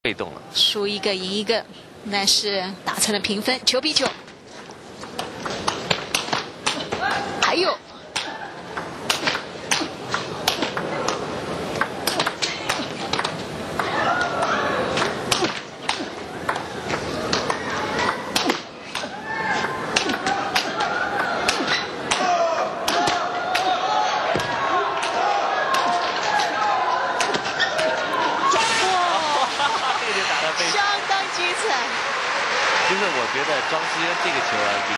被动了， 输一个赢一个，但是打成了平分，9比9。还有。 相当精彩。 其实我觉得庄思渊这个球啊。